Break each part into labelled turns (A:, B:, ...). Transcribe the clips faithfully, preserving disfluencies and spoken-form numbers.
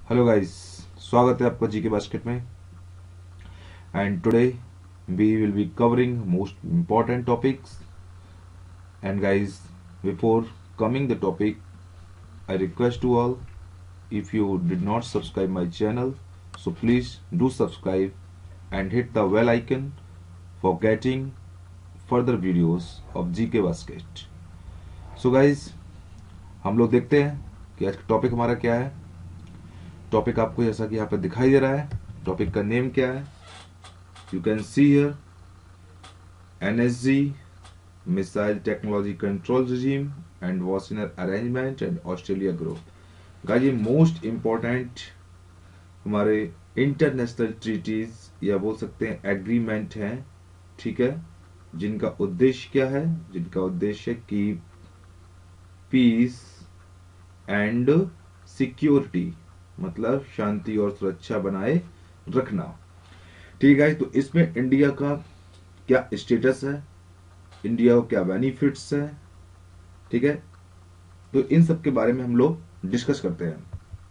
A: Hello guys, स्वागत है आपका जीके बास्केट में। And today we will be covering most important topics. And guys, before coming the topic, I request to all, if you did not subscribe my channel, so please do subscribe and hit the bell icon for getting further videos of GK basket. So guys, हम लोग देखते हैं कि आज का topic हमारा क्या है। टॉपिक आपको जैसा कि यहाँ पे दिखाई दे रहा है, टॉपिक का नेम क्या है, you can see here NSG missile technology control regime and Wassenaar arrangement and Australia group. Guys, ये मोस्ट इंपॉर्टेंट हमारे इंटरनेशनल ट्रीटीज या बोल सकते हैं एग्रीमेंट हैं, ठीक है, जिनका उद्देश्य क्या है, जिनका उद्देश्य की पीस एंड सिक्योरिटी मतलब शांति और सुरक्षा बनाए रखना। ठीक है, तो इसमें इंडिया का क्या स्टेटस है, इंडिया को क्या बेनिफिट्स है, ठीक है, तो इन सब के बारे में हम लोग डिस्कस करते हैं।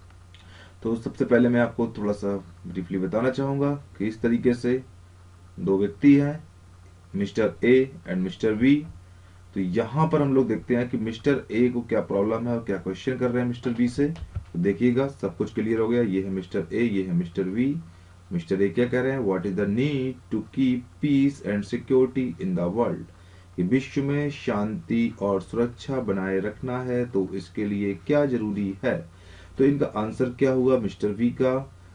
A: तो सबसे पहले मैं आपको थोड़ा सा ब्रीफली बताना चाहूंगा कि इस तरीके से दो व्यक्ति हैं, mister A and mister B. तो यहां पर हम लोग देखते हैं कि मिस्टर ए को क्या प्रॉब्लम है और क्या क्वेश्चन कर रहे हैं मिस्टर बी से। तो देखिएगा, सब कुछ क्लियर हो गया। ये है मिस्टर ए, ये है मिस्टर बी। मिस्टर ए क्या कह रहे हैं, what is the need to keep peace and security in the world, कि विश्व में शांति और सुरक्षा बनाए रखना है तो इसके लिए क्या जरूरी है। तो इनका आंसर क्या हुआ मिस्टर बी का,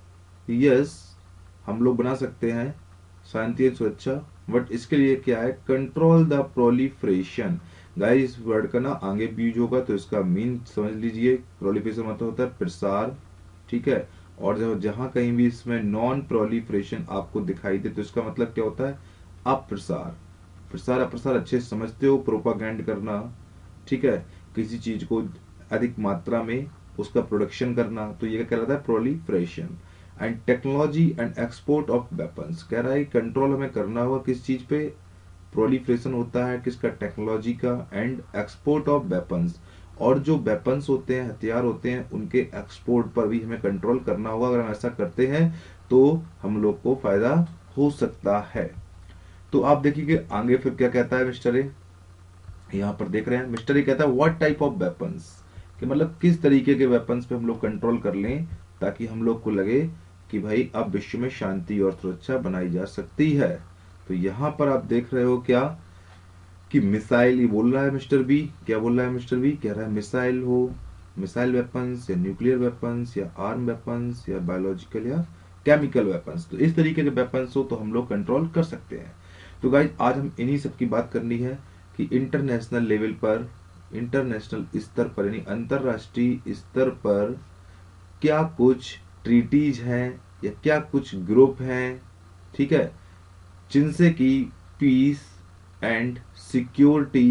A: यस हम लोग बना सकते हैं शांति और सुरक्षा, बट इसके लिए क्या है, कंट्रोल द प्रोलिफरेशन। गाइस, इस वर्ड का ना आगे भी यूज होगा तो इसका मीन समझ लीजिए। प्रोलिफरेशन मतलब होता है प्रसार, ठीक है, और जब जहां कहीं भी इसमें नॉन प्रोलिफरेशन आपको दिखाई दे तो इसका मतलब क्या होता है, अप्रसार। प्रसार अप्रसार अच्छे से समझते हो, प्रोपागेंड करना, ठीक है, किसी चीज को अधिक मात्रा में उसका प्रोडक्शन करना, तो ये क्या कहलाता है, proliferation. And technology and export of weapons, कह रहा है कंट्रोल हमें करना होगा किस चीज पे, प्रोलिफरेशन होता है किसका, टेक्नोलॉजी का, एंड एक्सपोर्ट ऑफ वेपन्स, और जो वेपन्स होते हैं, हथियार होते हैं, उनके एक्सपोर्ट पर भी हमें कंट्रोल करना होगा। अगर हम ऐसा करते हैं तो हम लोग को फायदा हो सकता है। तो आप देखिए कि आगे फिर क्या कहता है मिस्टर ए, यहाँ पर देख रहे हैं मिस्टर ए कहता है व्हाट टाइप ऑफ वेपन्स, कि मतलब किस तरीके के वेपन्स पे हम लोग कंट्रोल कर लें ताकि हम लोग को लगे कि भाई अब विश्व में शांति और सुरक्षा बनाई जा सकती है। तो यहां पर आप देख रहे हो क्या कि मिसाइल, ये बोल रहा है मिस्टर बी, क्या बोल रहा है मिस्टर बी, कह रहा है मिसाइल हो, मिसाइल वेपन्स या न्यूक्लियर वेपन्स या आर्म वेपन्स या बायोलॉजिकल या केमिकल वेपन्स, तो इस तरीके के वेपन्स हो तो हम लोग कंट्रोल कर सकते हैं। तो गाइस, आज हम इन्हीं सब की बात करनी है कि इंटरनेशनल लेवल पर, इंटरनेशनल स्तर पर यानी अंतरराष्ट्रीय स्तर पर क्या कुछ ट्रीटीज हैं या क्या कुछ ग्रुप हैं, ठीक है, जिनसे कि पीस एंड सिक्योरिटी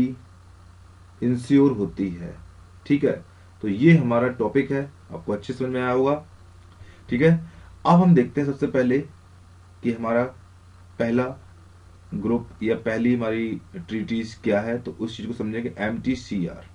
A: इंश्योर होती है। ठीक है, तो ये हमारा टॉपिक है, आपको अच्छे समझ में आया होगा। ठीक है, अब हम देखते हैं सबसे पहले कि हमारा पहला ग्रुप या पहली हमारी ट्रीटीज क्या है, तो उस चीज को समझेंगे, एम टी सी आर।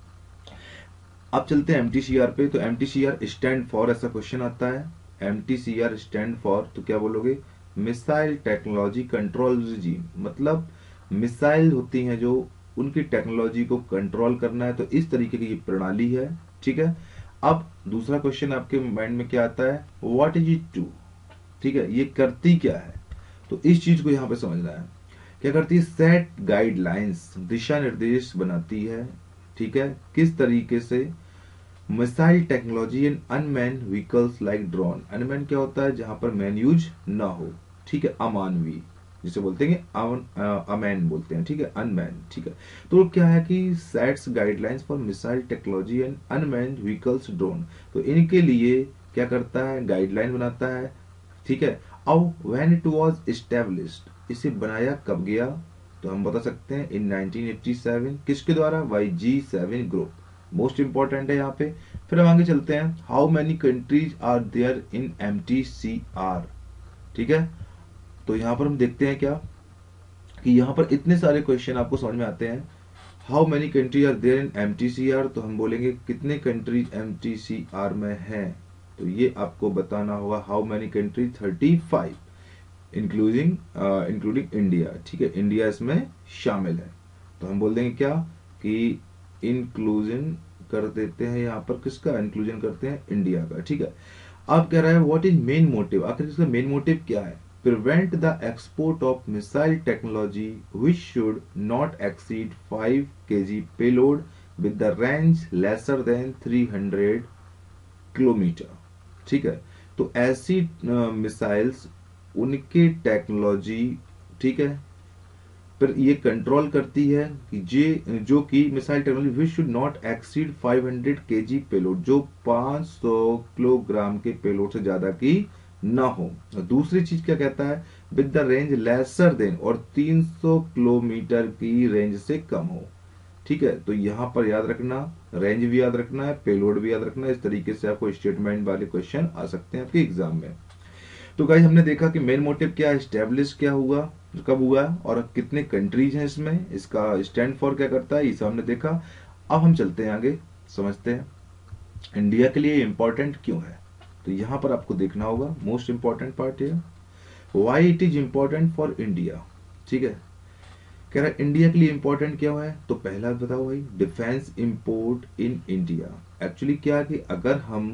A: अब चलते हैं एम टी सी आर पे। तो M T C R stand for, ऐसा क्वेश्चन आता है, M T C R stand for, तो क्या बोलोगे, मिसाइल टेक्नोलॉजी कंट्रोल रिजीम, मतलब मिसाइल होती हैं जो उनकी टेक्नोलॉजी को कंट्रोल करना है, तो इस तरीके की ये प्रणाली है। ठीक है, अब दूसरा क्वेश्चन आपके माइंड में क्या आता है, व्हाट इज इट टू, ठीक है, ये करती क्या है, तो इस चीज को यहां पे समझना है। क्या करती है, सेट गाइडलाइंस, दिशा निर्देश बनाती है, ठीक है, किस तरीके से, missile technology in unmanned vehicles like drone. Unmanned क्या होता है, जहां पर मैन यूज ना हो, ठीक है, अमानवी जिसे बोलते हैं, अमैन बोलते हैं, ठीक है, अनमैन, ठीक है। तो क्या है कि sets guidelines for missile technology and unmanned vehicles drone, तो इनके लिए क्या करता है, गाइडलाइन बनाता है, ठीक है। अब व्हेन इट वाज एस्टैब्लिश्ड, इसे बनाया कब गया, तो हम बता सकते हैं इन नाइनटीन एटी सेवन, किसके द्वारा, by G seven group, most important है यहाँ पे। फिर हम आगे चलते हैं, how many countries are there in M T C R, ठीक है। तो यहाँ पर हम देखते हैं क्या कि यहाँ पर इतने सारे क्वेश्चन आपको समझ में आते हैं। How many country are there in M T C R, तो हम बोलेंगे कितने countries M T C R में हैं, तो ये आपको बताना होगा how many country, thirty five including including India, ठीक है, इंडिया इसमें शामिल है। तो हम बोल देंगे क्या कि इंक्लूजन कर देते हैं, यहाँ पर किसका इंक्लूजन करते हैं, इंडिया का, ठीक है। अब कह रहा है व्हाट इज मेन मोटिव, आखिर इसका मेन मोटिव क्या है, prevent the export of missile technology which should not exceed five KG payload with the range lesser than three hundred kilometre, ठीक है। तो ऐसी मिसाइल्स उनके टेक्नोलॉजी, ठीक है, पर ये कंट्रोल करती है कि जे जो कि missile technology which should not exceed five hundred KG payload, जो पाँच सौ किलोग्राम के पेलोड से ज्यादा की ना हो। दूसरी चीज क्या कहता है, with the range lesser than, और तीन सौ किलोमीटर की रेंज से कम हो, ठीक है। तो यहां पर याद रखना, रेंज भी याद रखना है, पेलोड भी याद रखना है। इस तरीके से आपको स्टेटमेंट वाले क्वेश्चन आ सकते हैं आपके एग्जाम में। तो गाइस हमने देखा कि मेन मोटिव क्या है, एस्टेब्लिश क्या हुआ, कब हुआ और कितने कंट्रीज हैं इसमें, इसका स्टैंड फॉर क्या करता है, ये सब हमने देखा। अब हम चलते हैं आगे, समझते हैं इंडिया के लिए इंपॉर्टेंट क्यों है। तो यहां पर आपको देखना होगा मोस्ट इंपॉर्टेंट पार्ट है why it is important for India, ठीक है। कह रहा है इंडिया के लिए इंपॉर्टेंट क्या है, तो पहला बताओ भाई, defence import in India. Actually क्या कि अगर हम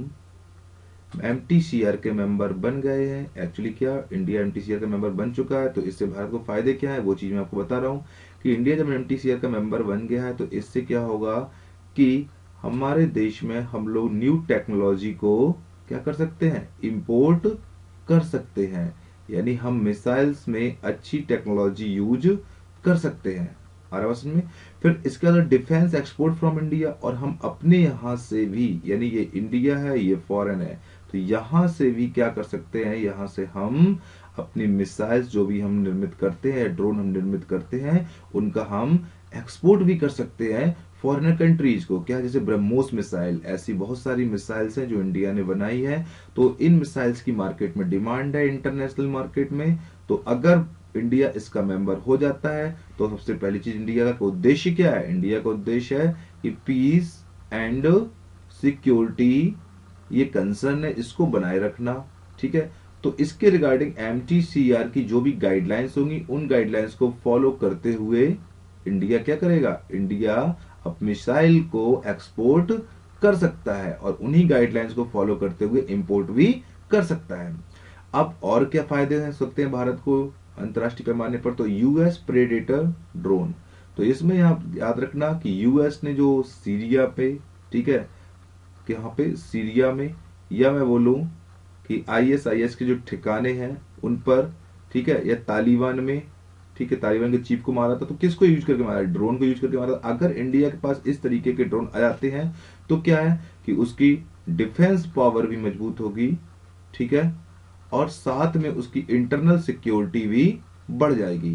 A: एम टी सी आर के मेंबर बन गए हैं, एक्चुअली क्या India M T C R का मेंबर बन चुका है, तो इससे भारत को फायदे क्या है वो चीज मैं आपको बता रहा हूँ कि इंडिया जब एम टी सी आर का मेंबर बन गया है तो इससे क्या होगा कि हमारे देश में हम लोग न्यू टेक्नोलॉजी को क्या कर सकते हैं, इंपोर्ट कर सकते हैं, यानी हम मिसाइल्स में अच्छी टेक्नोलॉजी यूज कर सकते हैं। आ रहा है में। फिर इसके अलावा डिफेंस एक्सपोर्ट फ्रॉम इंडिया, और हम अपने यहाँ से भी, यानी ये इंडिया है ये फॉरेन है, तो यहां से भी क्या कर सकते हैं, यहां से हम अपनी मिसाइल्स जो भी हम निर्मित करते हैं, ड्रोन हम निर्मित करते हैं, उनका हम एक्सपोर्ट भी कर सकते हैं फॉरेनर कंट्रीज को। क्या, जैसे ब्रह्मोस मिसाइल, ऐसी बहुत सारी मिसाइल्स हैं जो इंडिया ने बनाई है, तो इन मिसाइल्स की मार्केट में डिमांड है इंटरनेशनल मार्केट में। तो अगर इंडिया इसका मेंबर हो जाता है तो सबसे पहली चीज इंडिया का उद्देश्य क्या है, इंडिया का उद्देश्य है कि पीस एंड सिक्योरिटी, ये कंसर्न है, इसको बनाए रखना, ठीक है। तो इसके regarding M T C R की जो भी गाइडलाइंस होंगी उन गाइडलाइंस को फॉलो करते हुए इंडिया क्या करेगा, इंडिया अपनी मिसाइल को एक्सपोर्ट कर सकता है और उन्हीं गाइडलाइंस को फॉलो करते हुए इंपोर्ट भी कर सकता है। अब और क्या फायदे हो सकते हैं भारत को अंतरराष्ट्रीय पैमाने पर, तो यूएस प्रेडेटर ड्रोन। तो इसमें आप याद रखना कि यूएस ने जो सीरिया पे, ठीक है, कि यहाँ पे सीरिया में, या मैं बोलूं कि आई एस आई एस के जो ठिकाने हैं उन पर, ठीक है, या तालिबान में, ठीक है, तालिबान के चीफ को मारा था, तो किसको यूज करके मारा, ड्रोन को यूज करके मारा था। अगर इंडिया के पास इस तरीके के ड्रोन आ जाते हैं तो क्या है कि उसकी डिफेंस पावर भी मजबूत होगी, ठीक है, और साथ में उसकी इंटरनल सिक्योरिटी भी बढ़ जाएगी।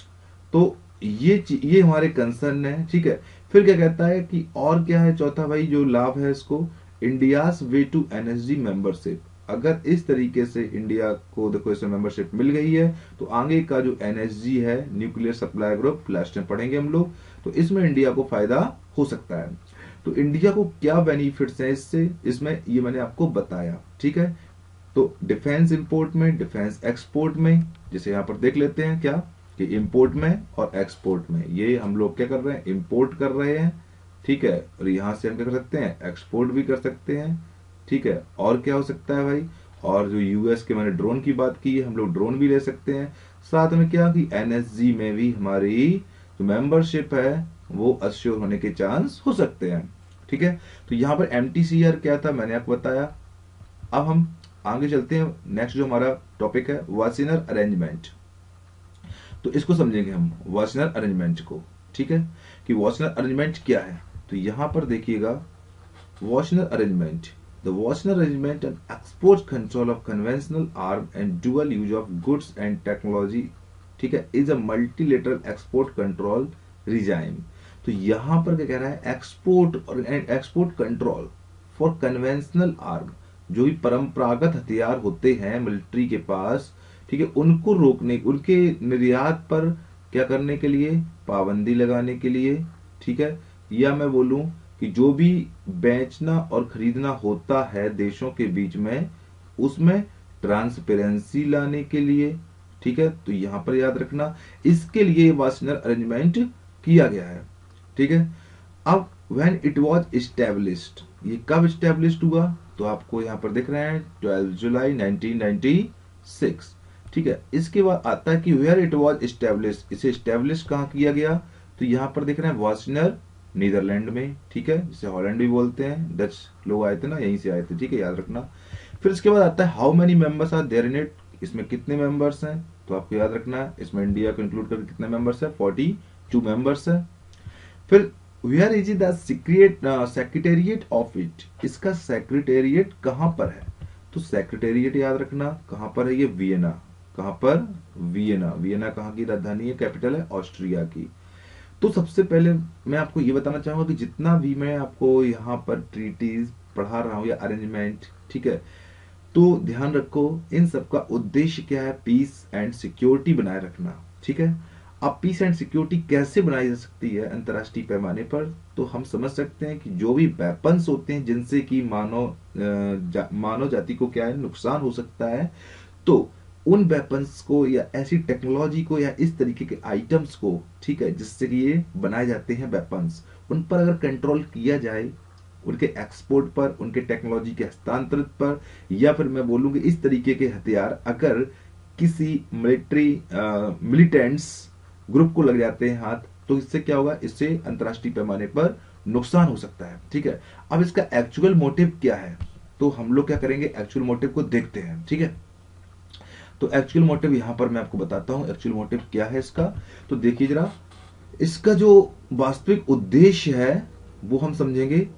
A: तो ये ये हमारे कंसर्न है, ठीक है। फिर क्या कहता है कि और क्या है, चौथा भाई जो लाभ है इसको, India's way to N S G membership. अगर इस तरीके से इंडिया को देखो इसमें मेंबरशिप मिल गई है तो आगे का जो एन एस जी है, न्यूक्लियर सप्लाई ग्रुप, लास्ट में पढ़ेंगे हम लोग, तो इसमें इंडिया को फायदा हो सकता है। तो इंडिया को क्या बेनिफिट्स हैं इससे, इसमें ये मैंने आपको बताया, ठीक है। तो डिफेंस इंपोर्ट में, डिफेंस एक्सपोर्ट में, जैसे यहां पर देख लेते हैं क्या कि इंपोर्ट में और एक्सपोर्ट में, ये हम लोग क्या कर रहे हैं, इंपोर्ट कर रहे हैं, ठीक है, और यहां से हम क्या कर सकते हैं, एक्सपोर्ट भी कर सकते हैं, ठीक है। और क्या हो सकता है भाई, और जो यूएस के मैंने ड्रोन की बात की है, हम लोग ड्रोन भी ले सकते हैं। साथ में क्या कि एन एस जी में भी हमारी जो मेंबरशिप है वो अश्योर होने के चांस हो सकते हैं, ठीक है। तो यहाँ पर एम टी सी आर क्या था मैंने आपको बताया। अब हम आगे चलते हैं, नेक्स्ट जो हमारा टॉपिक है वासिनर अरेंजमेंट। तो इसको समझेंगे हम वासिनर अरेंजमेंट को, ठीक है, कि वासिनर अरेंजमेंट क्या है। तो यहां पर देखिएगा Wassenaar arrangement, the Wassenaar arrangement and export control of conventional arm and dual use of goods and technology, ठीक है, is a multilateral export control regime. तो यहां पर क्या कह रहा है, एक्सपोर्ट और export control for conventional arm, जो भी परंपरागत हथियार होते हैं मिलिट्री के पास, ठीक है, उनको रोकने, उनके निर्यात पर क्या करने के लिए, पाबंदी लगाने के लिए, ठीक है, या मैं बोलूं कि जो भी बेचना और खरीदना होता है देशों के बीच में, उसमें ट्रांसपेरेंसी लाने के लिए, ठीक है, तो यहां पर याद रखना, इसके लिए वार्षिक अरेंजमेंट किया गया है, ठीक है। अब व्हेन इट वाज एस्टेब्लिश्ड, ये कब एस्टेब्लिश्ड हुआ, तो आपको यहां पर दिख रहे हैं twelve July nineteen ninety six, ठीक है। इसके बाद आता है कि वेयर इट वाज एस्टेब्लिश्ड, इसे एस्टेब्लिश कहाँ किया गया, तो यहां पर दिख रहे हैं वार्षिक नीदरलैंड में, ठीक है, जिसे हॉलैंड भी बोलते हैं, डच लोग आए थे ना, यहीं से आए थे, ठीक है, याद रखना। फिर इसके बाद आता है how many members are there in it, इसमें कितने मेंबर्स हैं, तो आपको याद रखना है इसमें इंडिया को इंक्लूड करके कितने मेंबर्स है, फोर्टी टू मेंबर्स है। फिर where is the secret secretariat of it, इसका सेक्रेटेरिएट कहां पर है, तो सेक्रेटेरिएट याद रखना कहां पर है, ये वियना, कहां पर, वियना, वियना कहां की राजधानी है, कैपिटल है ऑस्ट्रिया की। तो सबसे पहले मैं आपको ये बताना चाहूंगा कि जितना भी मैं आपको यहाँ पर ट्रीटीज पढ़ा रहा हूँ या अरेंजमेंट, ठीक है, तो ध्यान रखो इन सब का उद्देश्य क्या है, पीस एंड सिक्योरिटी बनाए रखना, ठीक है। अब पीस एंड सिक्योरिटी कैसे बनाई जा सकती है अंतर्राष्ट्रीय पैमाने पर, तो हम समझ सकते हैं कि जो भी वेपन्स होते हैं जिनसे कि मानव जा, मानव जाति को क्या है नुकसान हो सकता है, तो उन वेपन्स को या ऐसी टेक्नोलॉजी को या इस तरीके के आइटम्स को, ठीक है, जिससे कि ये बनाए जाते हैं वेपन्स, उन पर अगर कंट्रोल किया जाए, उनके एक्सपोर्ट पर, उनके टेक्नोलॉजी के हस्तांतरित पर, या फिर मैं बोलूंगी इस तरीके के हथियार अगर किसी मिलिट्री मिलिटेंट्स ग्रुप को लग जाते हैं हाथ, तो इससे क्या होगा, इससे अंतर्राष्ट्रीय पैमाने पर नुकसान हो सकता है, ठीक है। अब इसका एक्चुअल मोटिव क्या है, तो हम लोग क्या करेंगे, एक्चुअल मोटिव को देखते हैं, ठीक है। तो एक्चुअल मोटिव यहां पर मैं आपको बताता हूं एक्चुअल मोटिव क्या है इसका। तो देखिए जरा, इसका जो वास्तविक उद्देश्य है वो हम समझेंगे,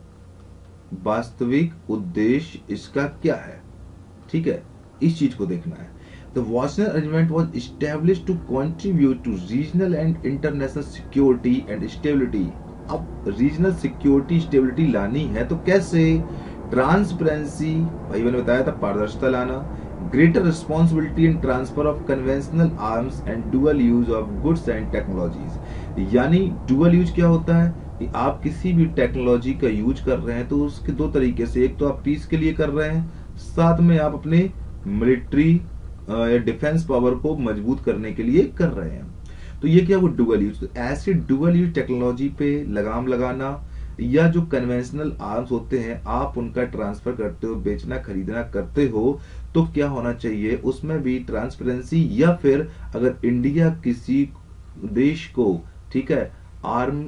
A: वास्तविक उद्देश्य इसका क्या है, ठीक है, इस चीज को देखना है। द वार्षिक arrangement was established to contribute to regional and international security and stability. अब रीजनल सिक्योरिटी स्टेबिलिटी लानी है तो कैसे, ट्रांसपेरेंसी, भाई मैंने बताया था पारदर्शिता लाना, greater responsibility in transfer of conventional arms and dual use of goods and technologies. यानी डुअल यूज क्या होता है कि आप किसी भी टेक्नोलॉजी का यूज कर रहे हैं तो उसके दो तरीके से, एक तो आप पीस के लिए कर रहे हैं, साथ में आप अपने मिलिट्री या डिफेंस पावर को मजबूत करने के लिए कर रहे हैं, तो ये क्या वो डुअल यूज। तो ऐसे डुअल यूज टेक्नोलॉजी पे लगाम लगाना, या जो कन्वेंशनल आर्म्स होते हैं आप उनका ट्रांसफर करते हो, बेचना खरीदना करते हो, तो क्या होना चाहिए उसमें भी ट्रांसपेरेंसी, या फिर अगर इंडिया किसी देश को, ठीक है, आर्म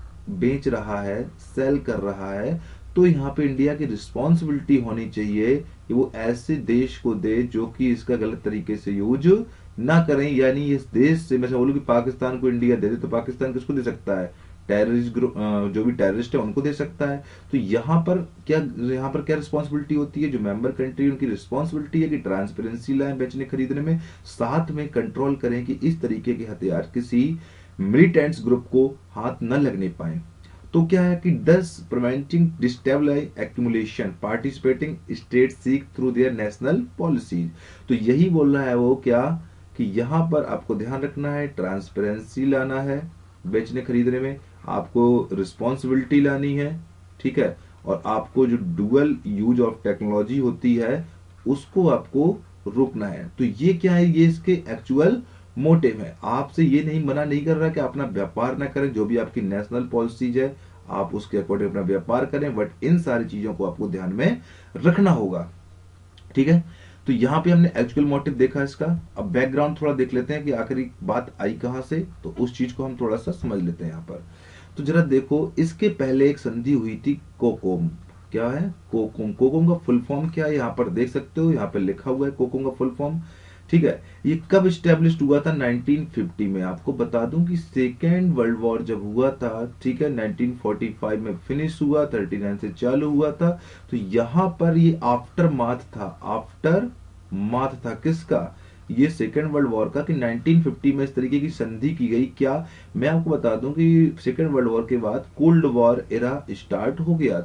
A: बेच रहा है, सेल कर रहा है, तो यहाँ पे इंडिया की रिस्पॉन्सिबिलिटी होनी चाहिए कि वो ऐसे देश को दे जो कि इसका गलत तरीके से यूज ना करें। यानी इस देश से, मैं बोलूँ कि पाकिस्तान को इंडिया दे दे, तो पाकिस्तान किसको दे सकता है, टेररिस्ट ग्रुप, जो भी टेररिस्ट है उनको दे सकता है। तो यहाँ पर क्या, यहाँ पर क्या रिस्पॉन्सिबिलिटी होती है, जो मेंबर कंट्री उनकी रिस्पॉन्सिबिलिटी है कि ट्रांसपेरेंसी लाएं बेचने खरीदने में, साथ में कंट्रोल करें कि इस तरीके के हथियार किसी मिलिटेंट्स ग्रुप को हाथ न लगने पाए। तो क्या है कि thus preventing destabilise accumulation participating state seek through their national policies. तो यही बोल रहा है वो क्या, कि यहाँ पर आपको ध्यान रखना है, ट्रांसपेरेंसी लाना है बेचने खरीदने में, आपको रिस्पॉन्सिबिलिटी लानी है, ठीक है, और आपको जो डुअल यूज ऑफ टेक्नोलॉजी होती है उसको आपको रोकना है। तो ये क्या है, ये इसके एक्चुअल मोटिव है। आपसे ये नहीं मना नहीं कर रहा कि अपना व्यापार ना करें, जो भी आपकी नेशनल पॉलिसीज है आप उसके अकॉर्डिंग अपना व्यापार करें, बट इन सारी चीजों को आपको ध्यान में रखना होगा, ठीक है। तो यहाँ पे हमने एक्चुअल मोटिव देखा इसका। अब बैकग्राउंड थोड़ा देख लेते हैं कि आखिरी बात आई कहां से, तो उस चीज को हम थोड़ा सा समझ लेते हैं यहाँ पर। तो जरा देखो, इसके पहले एक संधि हुई थी कोकोम। क्या है, कोकोम। कोकोम का फुल फॉर्म क्या है, यहाँ पर देख सकते हो, यहाँ पर लिखा हुआ है कोकोम का फुल फॉर्म, ठीक है। ये कब स्टैब्लिश्ड हुआ था, नाइनटीन फिफ्टी में। आपको बता दूं कि सेकेंड वर्ल्ड वॉर जब हुआ था, ठीक है, नाइनटीन फोर्टी फाइव में फिनिश हुआ, थर्टी नाइन से चालू हुआ था, तो यहां पर ये आफ्टर माथ था, आफ्टर माथ था किसका, ये सेकेंड वर्ल्ड वॉर का, कि नाइनटीन फिफ्टी में इस तरीके की संधि की गई। क्या, मैं आपको बता दूं कि सेकेंड वर्ल्ड वॉर के बाद कोल्ड वॉर एरा स्टार्ट हो गया था।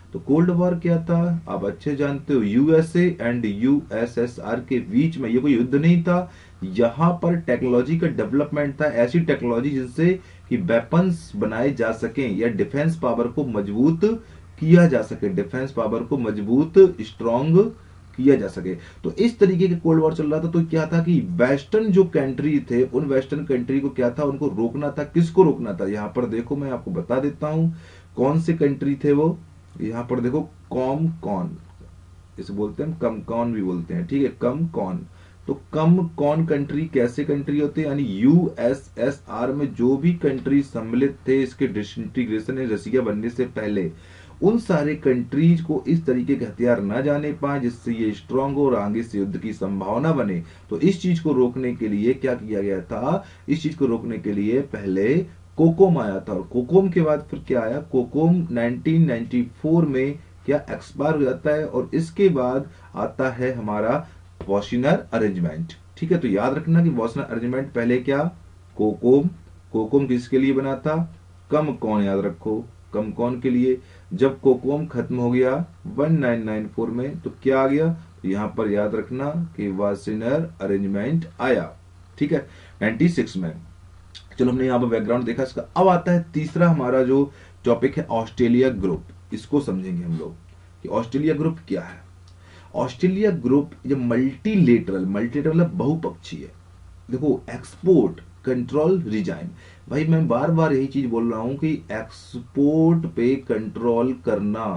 A: तो कोल्ड वॉर क्या था आप अच्छे जानते हो, यूएसए एंड यूएसएसआर के बीच में, ये कोई युद्ध नहीं था, यहाँ पर टेक्नोलॉजी का डेवलपमेंट था, ऐसी टेक्नोलॉजी जिससे कि वेपन्स बनाए जा सकें या डिफेंस पावर को मजबूत किया जा सके, डिफेंस पावर को मजबूत स्ट्रांग किया जा सके। तो इस तरीके के कोल्ड वॉर चल रहा था। तो क्या था कि वेस्टर्न जो कंट्री थे, उन वेस्टर्न कंट्री को क्या था, उनको रोकना था। किसको रोकना था, यहां पर देखो मैं आपको बता देता हूं कौन से कंट्री थे वो। यहां पर देखो कॉम कॉन, इसे बोलते हैं कम कॉन भी बोलते हैं, ठीक है, कम कॉन। तो कम कॉन कंट्री कैसे कंट्री होते हैं, यानी यूएसएसआर में जो भी कंट्री सम्मिलित थे इसके डिसइंटीग्रेशन रसिया बनने से पहले, उन सारे कंट्रीज को इस तरीके के हथियार न जाने पाए जिससे ये स्ट्रांग हो और आगे से युद्ध की संभावना बने। तो इस चीज को रोकने के लिए क्या किया गया था, इस चीज को रोकने के लिए पहले कोकोम आया था, और कोकोम के बाद फिर क्या आया, कोकोम नाइनटीन नाइंटी फोर में क्या एक्सपायर हो जाता है, और इसके बाद आता है हमारा वॉशिनर अरेंजमेंट। ठीक है, तो याद रखना कि वॉशिनर अरेंजमेंट पहले क्या, कोकोम, कोकोम किसके लिए बना था, कम कौन, याद रखो कम कौन के लिए। जब कोकोम खत्म हो गया नाइनटीन नाइंटी फोर में तो क्या आ गया, तो यहां पर याद रखना कि वॉशिनर अरेंजमेंट आया। ठीक है, नाइंटी सिक्स में। चलो हमने यहाँ पर बैकग्राउंड देखा इसका। अब आता है तीसरा हमारा जो टॉपिक है ऑस्ट्रेलिया ग्रुप। इसको समझेंगे हम लोग कि ऑस्ट्रेलिया ग्रुप क्या है। ऑस्ट्रेलिया ग्रुप ये मल्टीलेटरल, मल्टीलेटरल मतलब बहुपक्षीय है। देखो, एक्सपोर्ट कंट्रोल रिजाइम, भाई मैं बार बार यही चीज बोल रहा हूं कि एक्सपोर्ट पे कंट्रोल करना,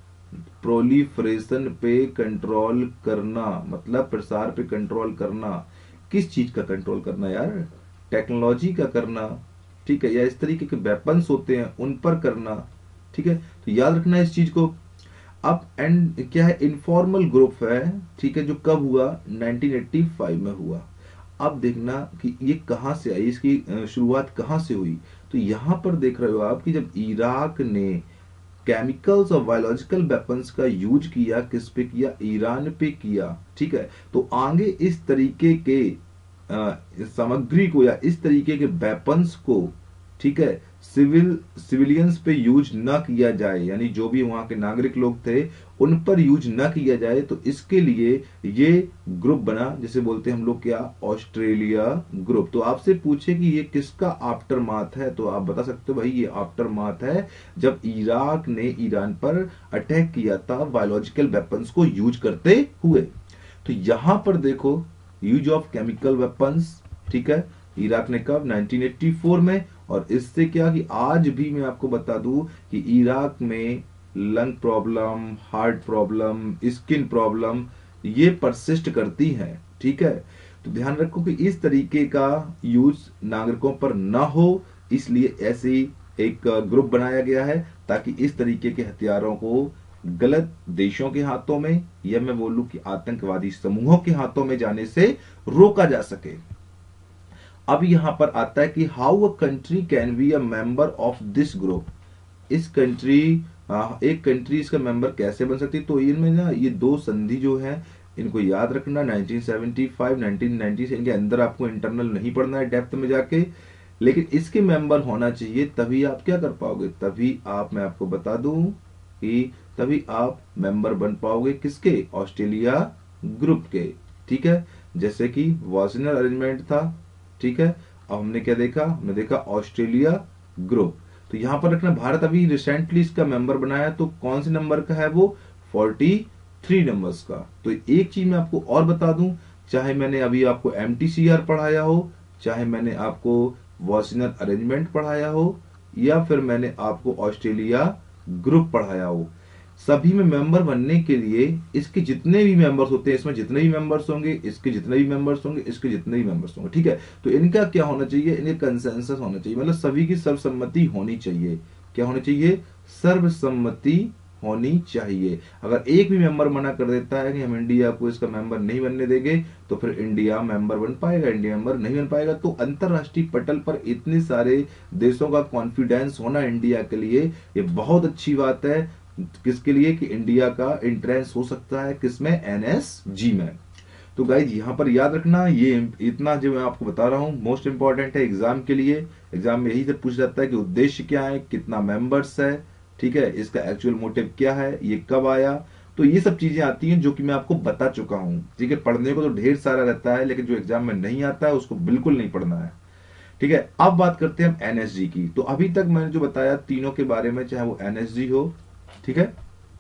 A: प्रोलिफरेशन पे कंट्रोल करना, मतलब प्रसार पे कंट्रोल करना। किस चीज का कंट्रोल करना यार, टेक्नोलॉजी का करना, ठीक है, या इस तरीके के वेपन्स होते हैं उन पर करना। ठीक है, तो याद रखना इस चीज को। अब एंड क्या है, इनफॉर्मल ग्रुप है, ठीक है, जो कब हुआ, नाइनटीन एटी फाइव में हुआ। अब देखना कि ये कहां से आई, इसकी शुरुआत कहां से हुई। तो यहां पर देख रहे हो आप कि जब इराक ने केमिकल्स और बायोलॉजिकल वेपन्स का यूज किया, किस पे किया, ईरान पे किया। ठीक है, तो आगे इस तरीके के सामग्री को या इस तरीके के वेपन्स को, ठीक है, सिविल सिविलियंस पे यूज न किया जाए, यानी जो भी वहां के नागरिक लोग थे उन पर यूज न किया जाए। तो इसके लिए ये ग्रुप बना, जिसे बोलते हैं हम लोग क्या, ऑस्ट्रेलिया ग्रुप। तो आपसे पूछे कि ये किसका आफ्टर माथ है, तो आप बता सकते हो भाई ये आफ्टर माथ है जब इराक ने ईरान पर अटैक किया था बायोलॉजिकल वेपन्स को यूज करते हुए। तो यहां पर देखो यूज ऑफ केमिकल वेपन्स, ठीक है, इराक ने कब, नाइनटीन एटी फोर में। और इससे क्या कि आज भी मैं आपको बता दूं कि इराक में lung problem, heart problem, skin problem ये परसिस्ट करती हैं। ठीक है, तो ध्यान रखो कि इस तरीके का यूज नागरिकों पर ना हो, इसलिए ऐसे एक ग्रुप बनाया गया है ताकि इस तरीके के हथियारों को गलत देशों के हाथों में, या मैं बोलूं कि आतंकवादी समूहों के हाथों में जाने से रोका जा सके। अब यहां पर आता है कि how a country can be a member of this group. इस कंट्री, एक कंट्री इसका मेंबर कैसे बन सकती है। तो इनमें ना ये दो संधि जो है इनको याद रखना, nineteen seventy five, nineteen ninety से इनके अंदर आपको इंटरनल नहीं पढ़ना है डेप्थ में जाके, लेकिन इसके मेंबर होना चाहिए, तभी आप क्या कर पाओगे, तभी आप, मैं आपको बता दूं कि तभी आप मेंबर बन पाओगे किसके, ऑस्ट्रेलिया ग्रुप के। ठीक है, जैसे कि वॉशिनर अरेंजमेंट था। ठीक है, अब हमने क्या देखा, हमने देखा ऑस्ट्रेलिया ग्रुप। तो यहां पर रखना भारत अभी रिसेंटली इसका मेंबर बनाया, तो कौन से नंबर का है वो, फोर्टी थ्री नंबर्स का। तो एक चीज मैं आपको और बता दूं, चाहे मैंने अभी आपको एमटीसीआर पढ़ाया हो, चाहे मैंने आपको वॉशिनर अरेंजमेंट पढ़ाया हो, या फिर मैंने आपको ऑस्ट्रेलिया ग्रुप पढ़ाया हो, सभी में मेंबर बनने के लिए इसके जितने भी मेंबर्स होते हैं, इसमें जितने भी मेंबर्स होंगे, इसके जितने भी मेंबर्स होंगे, इसके जितने भी मेंबर्स होंगे। ठीक है, तो इनका क्या होना चाहिए, इनके कंसेंसस होना चाहिए, मतलब सभी की सर्वसम्मति होनी चाहिए। क्या होनी चाहिए, सर्वसम्मति होनी चाहिए। अगर एक भी मेंबर मना कर देता है कि हम इंडिया को इसका मेंबर नहीं बनने देंगे, तो फिर इंडिया मेंबर बन पाएगा, इंडिया मेंबर नहीं बन पाएगा। तो अंतरराष्ट्रीय पटल पर इतने सारे देशों का कॉन्फिडेंस होना इंडिया के लिए ये बहुत अच्छी बात है। किसके लिए, कि इंडिया का एंट्रेंस हो सकता है किसमें, एनएसजी में। तो गाइज यहां पर याद रखना, ये इतना जो मैं आपको बता रहा हूं मोस्ट इंपॉर्टेंट है एग्जाम के लिए। एग्जाम में यही से पूछ जाता है कि उद्देश्य क्या है, कितना मेंबर्स है, ठीक है, इसका एक्चुअल मोटिव क्या है, ये कब आया, तो ये सब चीजें आती हैं जो कि मैं आपको बता चुका हूं। ठीक है, पढ़ने को तो ढेर सारा रहता है, लेकिन जो एग्जाम में नहीं आता है उसको बिल्कुल नहीं पढ़ना है। ठीक है, अब बात करते हैं हम एनएसजी की। तो अभी तक मैंने जो बताया तीनों के बारे में, चाहे वो एनएसजी हो, ठीक है,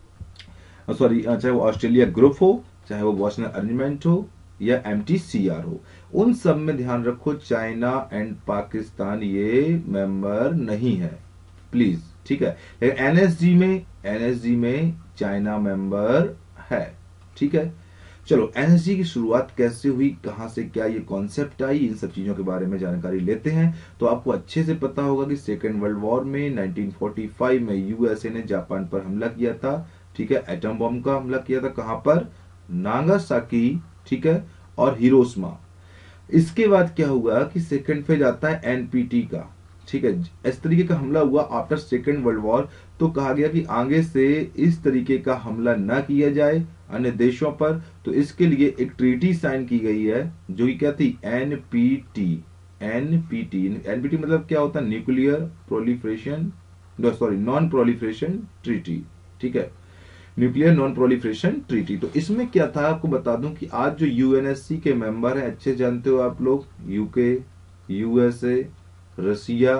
A: सॉरी, चाहे वो ऑस्ट्रेलिया ग्रुप हो, चाहे वो वॉशनर अरेंजमेंट हो, या एमटीसीआर हो, उन सब में ध्यान रखो चाइना एंड पाकिस्तान ये मेंबर नहीं है, प्लीज। ठीक है, लेकिन एनएसजी में एनएसजी में चाइना मेंबर है। ठीक है, चलो एनएसजी की शुरुआत कैसे हुई, कहां से क्या ये कॉन्सेप्ट आई, इन सब चीजों के बारे में जानकारी लेते हैं। तो आपको अच्छे से पता होगा कि सेकेंड वर्ल्ड वॉर में नाइनटीन फोर्टी फाइव में यूएसए ने जापान पर हमला किया था। ठीक है, एटम बम का हमला किया था, कहां पर, नागासाकी, ठीक है, और हिरोशिमा। इसके बाद क्या हुआ कि सेकंड फेज आता है एनपीटी का। ठीक है, इस तरीके का हमला हुआ आफ्टर सेकेंड वर्ल्ड वॉर। तो कहा गया कि आगे से इस तरीके का हमला ना किया जाए अन्य देशों पर। तो इसके लिए एक ट्रीटी साइन की गई है जो कि क्या थी, एनपीटी। एनपीटी एनपीटी मतलब क्या होता है, nuclear proliferation, sorry non proliferation treaty. ठीक है, न्यूक्लियर नॉन प्रोलिफरेशन ट्रीटी। तो इसमें क्या था आपको बता दूं कि आज जो यूएनएससी के मेंबर हैं, अच्छे जानते हो आप लोग, UK, USA, Russia,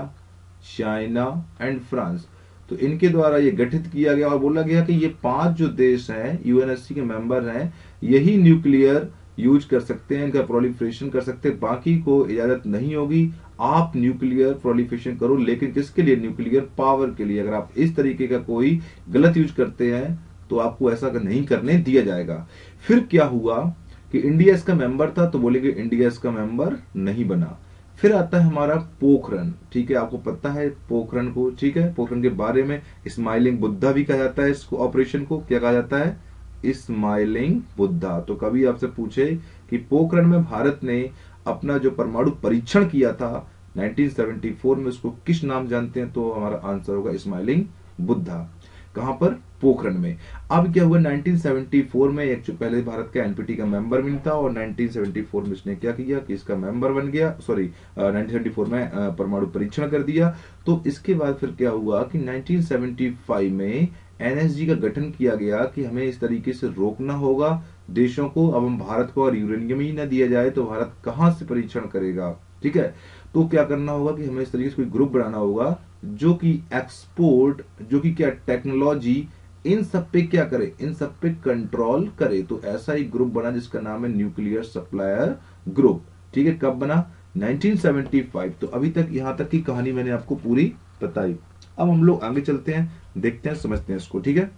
A: China and France. तो इनके द्वारा ये गठित किया गया और बोला गया कि ये पांच जो देश हैं यूएनएससी के मेंबर हैं, यही न्यूक्लियर यूज कर सकते हैं, इनका प्रोलिफरेशन कर सकते हैं, बाकी को इजाजत नहीं होगी। आप न्यूक्लियर प्रोलिफरेशन करो, लेकिन किसके लिए, न्यूक्लियर पावर के लिए। अगर आप इस तरीके का कोई गलत यूज करते हैं तो आपको ऐसा नहीं करने दिया जाएगा। फिर क्या हुआ कि इंडिया इसका मेंबर था, तो बोलेंगे इंडिया इसका मेंबर नहीं बना। फिर आता है हमारा पोखरण। ठीक है, आपको पता है पोखरण को, ठीक है, पोखरण के बारे में स्माइलिंग बुद्धा भी कहा जाता है इसको, ऑपरेशन को क्या कहा जाता है, स्माइलिंग बुद्धा। तो कभी आपसे पूछे कि पोखरण में भारत ने अपना जो परमाणु परीक्षण किया था नाइनटीन सेवेंटी फोर में, उसको किस नाम जानते हैं, तो हमारा आंसर होगा स्माइलिंग बुद्धा। कहां पर, पोखरण में। अब क्या हुआ, नाइनटीन सेवेंटी फोर में एक जो पहले भारत का एनपीटी का मेंबर भी था, और नाइनटीन सेवेंटी फोर में इसने क्या किया कि इसका मेंबर बन गया, सॉरी नाइनटीन सेवेंटी फोर में uh, परमाणु परीक्षण कर दिया। तो इसके बाद फिर क्या हुआ कि नाइनटीन सेवेंटी फाइव में एनएसजी का गठन किया गया कि हमें इस तरीके से रोकना होगा देशों को। अब हम भारत को और यूरेनियम ही न दिया जाए तो भारत कहां से परीक्षण करेगा। ठीक है, तो क्या करना होगा कि हमें इस तरीके से कोई ग्रुप बनाना होगा जो कि एक्सपोर्ट, जो कि क्या, टेक्नोलॉजी, इन सब पे क्या करे, इन सब पे कंट्रोल करे। तो ऐसा ही ग्रुप बना जिसका नाम है न्यूक्लियर सप्लायर ग्रुप। ठीक है, कब बना, नाइनटीन सेवेंटी फाइव। तो अभी तक यहां तक की कहानी मैंने आपको पूरी बताई। अब हम लोग आगे चलते हैं, देखते हैं, समझते हैं इसको। ठीक है,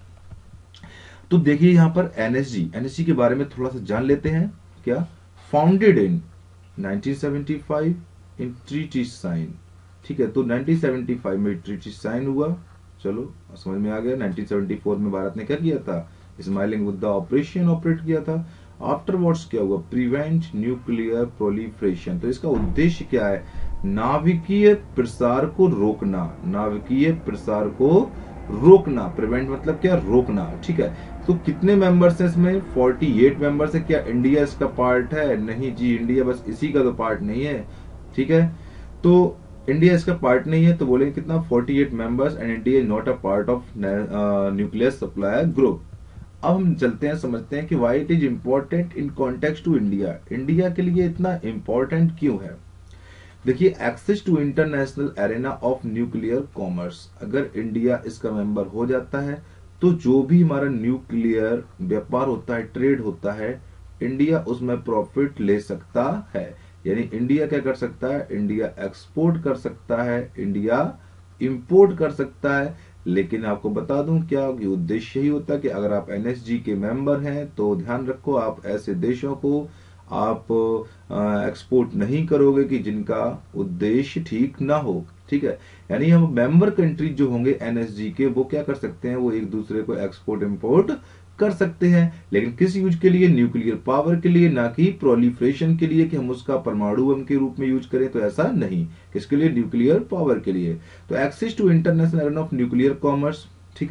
A: तो देखिए यहां पर एनएसजी, एनएसजी के बारे में थोड़ा सा जान लेते हैं। क्या, founded in nineteen seventy five in treaty sign. ठीक है, तो नाइनटीन सेवेंटी फाइव में ट्रीटी साइन हुआ, चलो समझ में आ गया। नाइनटीन सेवेंटी फोर में भारत ने क्या किया था, स्माइलिंग बुद्धा ऑपरेशन ऑपरेट किया था। आफ्टरवर्ड्स क्या हुआ, प्रिवेंट न्यूक्लियर प्रोलिफरेशन। तो इसका उद्देश्य क्या है, नाभिकीय प्रसार को रोकना, नाभिकीय प्रसार को रोकना। प्रिवेंट मतलब क्या, रोकना। ठीक है, तो कितने मेंबर्स हैं इसमें, अड़तालीस मेंबर्स है। क्या इंडिया इसका पार्ट है, नहीं जी, इंडिया बस इसी का तो पार्ट नहीं है। ठीक है, तो इंडिया इसका पार्ट नहीं है, तो बोलेंगे कितना, अड़तालीस members, and India is not a part of nuclear supplier group. अब हम चलते हैं, समझते हैं कि why it is important in context to India. India के लिए इतना इंपॉर्टेंट क्यों है। देखिए, access to international arena of nuclear commerce, अगर इंडिया इसका मेंबर हो जाता है तो जो भी हमारा न्यूक्लियर व्यापार होता है, ट्रेड होता है, इंडिया उसमें प्रॉफिट ले सकता है। यानी इंडिया क्या कर सकता है, इंडिया एक्सपोर्ट कर सकता है, इंडिया इंपोर्ट कर सकता है। लेकिन आपको बता दूं क्या कि उद्देश्य ही होता है कि अगर आप एनएसजी के मेंबर हैं तो ध्यान रखो, आप ऐसे देशों को आप एक्सपोर्ट नहीं करोगे कि जिनका उद्देश्य ठीक ना हो। ठीक है, यानी हम मेंबर कंट्री जो होंगे एनएसजी के, वो क्या कर सकते हैं, वो एक दूसरे को एक्सपोर्ट इंपोर्ट कर सकते हैं, लेकिन किस यूज के लिए, न्यूक्लियर पावर के लिए, ना कि प्रोलिफरेशन के लिए कि हम उसका परमाणु बम के रूप में यूज करें। तो ऐसा नहीं, किसके लिए, न्यूक्लियर पावर के लिए। तो access to international arena of nuclear commerce. ठीक है,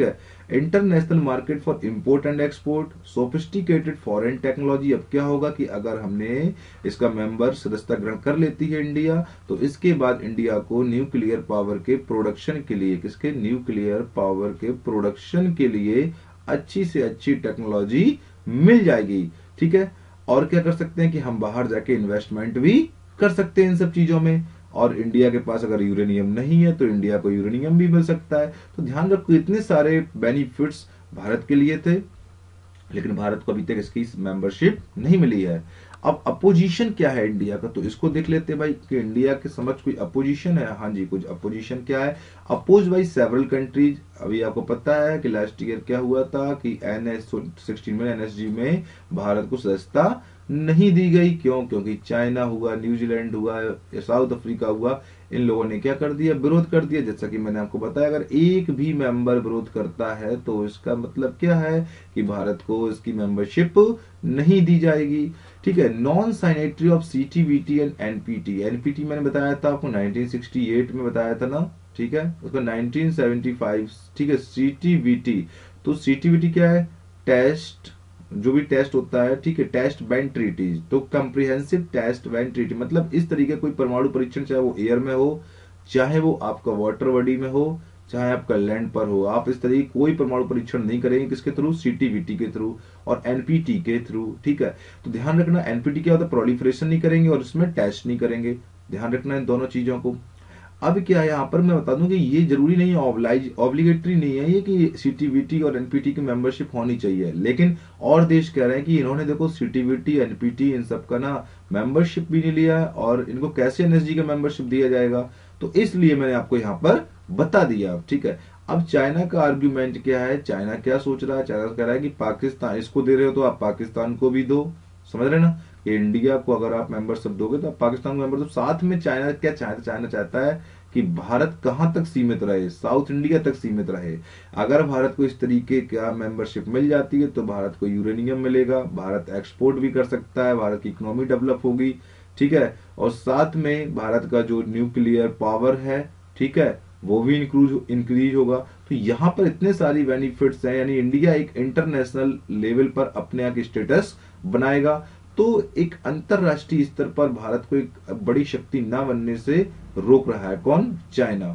A: international market for import and export, sophisticated foreign technology. अब क्या होगा कि अगर हमने इसका मेंबर सदस्यता ग्रहण कर लेती है इंडिया, तो इसके बाद इंडिया को न्यूक्लियर पावर के प्रोडक्शन के लिए, किसके, न्यूक्लियर पावर के प्रोडक्शन के लिए अच्छी से अच्छी टेक्नोलॉजी मिल जाएगी। ठीक है, और क्या कर सकते हैं कि हम बाहर जाके इन्वेस्टमेंट भी कर सकते हैं इन सब चीजों में। और इंडिया के पास अगर यूरेनियम नहीं है तो इंडिया को यूरेनियम भी मिल सकता है। तो ध्यान रखो, इतने सारे बेनिफिट्स भारत के लिए थे, लेकिन भारत को अभी तक इसकी मेंबरशिप नहीं मिली है। अब अपोजिशन क्या है इंडिया का, तो इसको देख लेते हैं भाई कि इंडिया के समझ कोई अपोजिशन है। हाँ जी, कुछ अपोजिशन क्या है, अपोज बाई सेवरल कंट्रीज। अभी आपको पता है कि लास्ट ईयर क्या हुआ था कि एन एस सिक्सटीन में, एन एस जी में भारत को सदस्यता नहीं दी गई। क्यों? क्योंकि चाइना हुआ, न्यूजीलैंड हुआ, साउथ अफ्रीका हुआ, इन लोगों ने क्या कर दिया, विरोध कर दिया। जैसा कि मैंने आपको बताया, अगर एक भी मेंबर विरोध करता है तो इसका मतलब क्या है कि भारत को इसकी मेंबरशिप नहीं दी जाएगी। ठीक है, non signatory of CTBT and NPT. NPT मैंने बताया था आपको नाइनटीन सिक्सटी एट में बताया था ना, ठीक है, उसका नाइनटीन सेवेंटी फाइव। ठीक है, सीटीवीटी, तो सीटीवीटी क्या है, टेस्ट, जो भी टेस्ट होता है, ठीक है, टेस्ट बैंड ट्रीटीज, तो कंप्रिहेंसिव टेस्ट बैंड ट्रीटी, मतलब इस तरीके कोई परमाणु परीक्षण, चाहे वो एयर में हो, चाहे वो आपका वाटर बॉडी में हो, चाहे आपका लैंड पर हो, आप इस तरीके कोई परमाणु परीक्षण नहीं करेंगे। किसके थ्रू? सीटीवीटी के थ्रू और एनपीटी के थ्रू। ठीक है, तो ध्यान रखना, एनपीटी क्या होता है, प्रोलिफरेशन नहीं करेंगे और इसमें टेस्ट नहीं करेंगे। ध्यान रखना इन दोनों चीजों को। अब क्या है, यहाँ पर मैं बता दूं कि ये जरूरी नहीं है, ऑब्लाइज ऑब्लिगेटरी नहीं है ये कि सीटीवीटी और एनपीटी की मेंबरशिप होनी चाहिए, लेकिन और देश कह रहे हैं कि इन्होंने देखो सीटीवीटी, एनपीटी, इन सब का ना मेंबरशिप भी नहीं लिया और इनको कैसे एनएसजी का मेंबरशिप दिया जाएगा, तो इसलिए मैंने आपको यहाँ पर बता दिया। ठीक है, अब चाइना का आर्ग्यूमेंट क्या है, चाइना क्या सोच रहा है, चाइना कह रहा है कि पाकिस्तान, इसको दे रहे हो तो आप पाकिस्तान को भी दो। समझ रहे ना, कि इंडिया को अगर आप मेंबरशिप दोगे तो आप पाकिस्तान को मेंबरशिप। साथ में चाइना क्या चाहता, चाइना चाहता है कि भारत कहां तक सीमित रहे, साउथ इंडिया तक सीमित रहे। अगर भारत को इस तरीके का मेंबरशिप मिल जाती है तो भारत को यूरेनियम मिलेगा, भारत एक्सपोर्ट भी कर सकता है, भारत की इकोनॉमी डेवलप होगी। ठीक है, और साथ में भारत का जो न्यूक्लियर पावर है, ठीक है, वो भी इंक्रीज इंक्रीज होगा। तो यहाँ पर इतने सारी बेनिफिट्स हैं, यानी इंडिया एक इंटरनेशनल लेवल पर अपने आप स्टेटस बनाएगा। तो एक अंतरराष्ट्रीय स्तर पर भारत को एक बड़ी शक्ति ना बनने से रोक रहा है कौन? चाइना।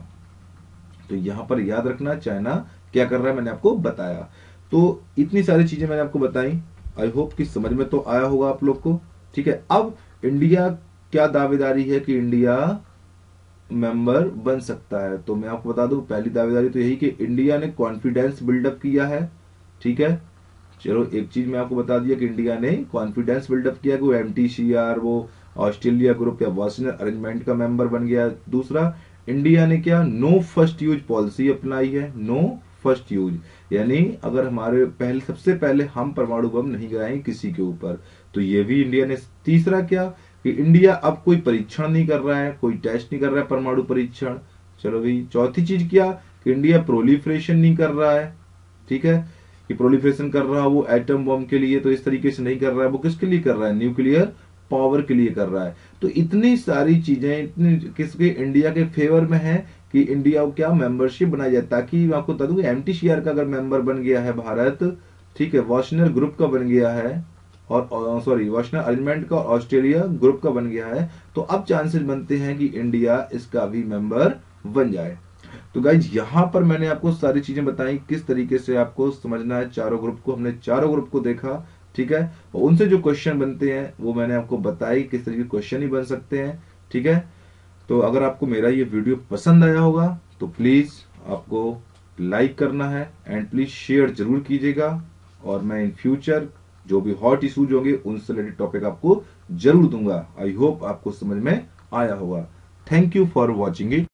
A: तो यहां पर याद रखना चाइना क्या कर रहा है, मैंने आपको बताया। तो इतनी सारी चीजें मैंने आपको बताई, आई होप कि समझ में तो आया होगा आप लोग को। ठीक है, अब इंडिया क्या दावेदारी है कि इंडिया मेंबर बन सकता है, तो मैं आपको बता दूं पहली दावेदारी तो यही कि इंडिया ने कॉन्फिडेंस बिल्डअप किया है। ठीक है, चलो एक चीज मैं आपको बता दिया कि इंडिया ने कॉन्फिडेंस बिल्डअप किया कि वो एमटीसीआर, वो ऑस्ट्रेलिया ग्रुप या वाशिंगटन अरेंजमेंट का मेंबर बन गया। दूसरा, इंडिया ने क्या, नो फर्स्ट यूज पॉलिसी अपनाई है। नो फर्स्ट यूज, यानी अगर हमारे पहले, सबसे पहले हम परमाणु बम नहीं गिराएंगे किसी के ऊपर, तो ये भी इंडिया ने। तीसरा क्या कि इंडिया अब कोई परीक्षण नहीं कर रहा है, कोई टेस्ट नहीं कर रहा है परमाणु परीक्षण। चलो भाई, चौथी चीज क्या कि इंडिया प्रोलिफरेशन नहीं कर रहा है। ठीक है, कि प्रोलिफरेशन कर रहा है वो एटम बम के लिए, तो इस तरीके से नहीं कर रहा है, वो किसके लिए कर रहा है, न्यूक्लियर पावर के लिए कर रहा है। तो इतनी सारी चीजें इतनी किसके, इंडिया के फेवर में है कि इंडिया को क्या मेंबरशिप बनाई जाए, ताकि मैं आपको बता दूं एमटीसीआर का अगर मेंबर बन गया है भारत, ठीक है, वाशिंगटन ग्रुप का बन गया है, और सॉरी वाशिंगटन अरेंजमेंट का, ऑस्ट्रेलिया ग्रुप का बन गया है, तो अब चांसेस बनते हैं कि इंडिया इसका भी मेंबर बन जाए। तो गाइज यहाँ पर मैंने आपको सारी चीजें बताई किस तरीके से आपको समझना है चारों ग्रुप को, हमने चारों ग्रुप को देखा। ठीक है, और उनसे जो क्वेश्चन बनते हैं वो मैंने आपको बताई किस तरीके के क्वेश्चन ही बन सकते हैं। ठीक है, तो अगर आपको मेरा ये वीडियो पसंद आया होगा तो प्लीज आपको लाइक करना है एंड प्लीज शेयर जरूर कीजिएगा, और मैं इन फ्यूचर जो भी हॉट इश्यूज होंगे उनसे रिलेटेड टॉपिक आपको जरूर दूंगा। आई होप आपको समझ में आया होगा। Thank you for watching it.